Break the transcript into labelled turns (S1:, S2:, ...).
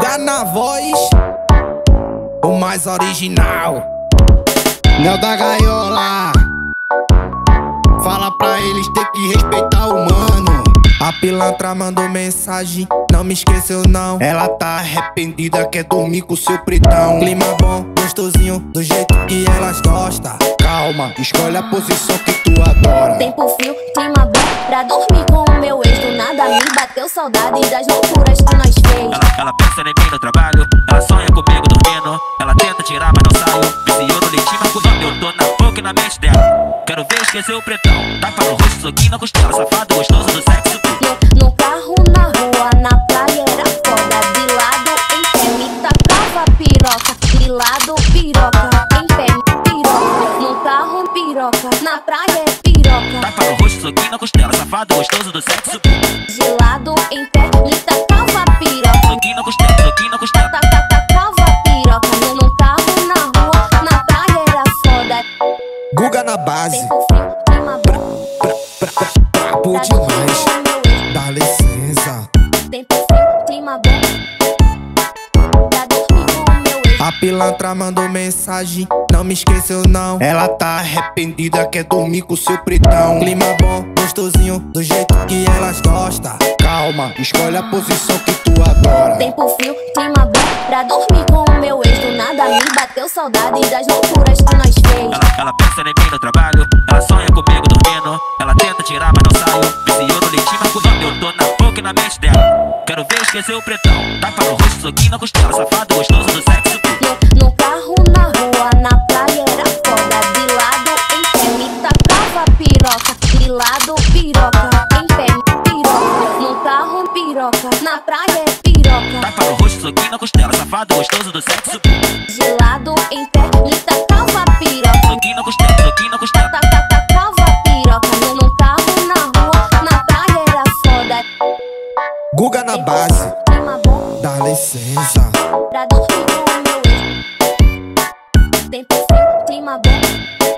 S1: Guga na voz, o mais original.
S2: Nel da gaiola, fala pra eles ter que respeitar o mano.
S1: A pilantra mandou mensagem, não me esqueceu não.
S2: Ela tá arrependida, quer dormir com seu pretão.
S1: Clima bom, gostosinho, do jeito que elas gostam.
S2: Calma, escolhe a posição que tu adora.
S3: Tempo frio, clima bom, pra dormir com o meu ex. Do nada me bateu saudade das loucuras que nós fez.
S4: Ela pensa em mim no trabalho, ela sonha comigo dormindo. Ela tenta tirar, mas não saio. Viciou no leitinho, mas com eu tô na boca e na mente dela. Quero ver esquecer o pretão, tapa no rosto, soquinho na costela. Safado, gostoso do sexo.
S3: No carro, na rua, na praia era foda. De lado, em pé, me tacava piroca. De lado, piroca, em pé, piroca. No carro, piroca, na praia é piroca.
S4: Tapa no rosto, soquinho na costela. Safado, gostoso do sexo.
S3: De lado, em pé, me tacava piroca.
S4: Soquinho na costela, soquinho na costela.
S3: Tacava piroca. No carro, na rua, na praia era foda.
S1: Guga na base,
S3: Tempo frio, clima bom,
S1: brabo
S3: pra
S1: demais.
S3: dormir com o meu ex.
S1: Dá licença.
S3: Tempo frio, clima bom, pra dormir com o meu ex.
S1: A pilantra mandou mensagem, não me esqueceu não.
S2: Ela tá arrependida, quer dormir com seu pretão.
S1: Clima bom, gostosinho, do jeito que elas gostam.
S2: Calma, escolhe a posição que tu adora.
S3: Tempo frio, clima bom, pra dormir com o meu ex. Do nada me bateu saudade das loucuras que nós fez.
S4: Ela pensa em mim no trabalho, ela sonha comigo dormindo. Ela tenta tirar, mas não saio. Viciou no leitinho, mas com eu tô na boca e na mente dela. Quero ver esquecer o pretão, tapa no rosto, soquinho na costela. Safado, gostoso do sexo.
S3: No carro, na rua, na praia era foda. De lado, em pé, me tacava piroca. De lado, piroca, em pé, piroca. No carro, piroca, na praia é piroca.
S4: Tapa no rosto, soquinho na costela. Safado, gostoso do sexo.
S3: De lado, em pé, me tacava piroca.
S4: Soquinho na costela, soquinho na costela.
S3: Tacava piroca. No carro, na rua, na praia era foda.
S1: Guga na base,
S3: Clima bom,
S1: dá licença.
S3: pra dormir com o meu ex. Tempo frio, clima bom,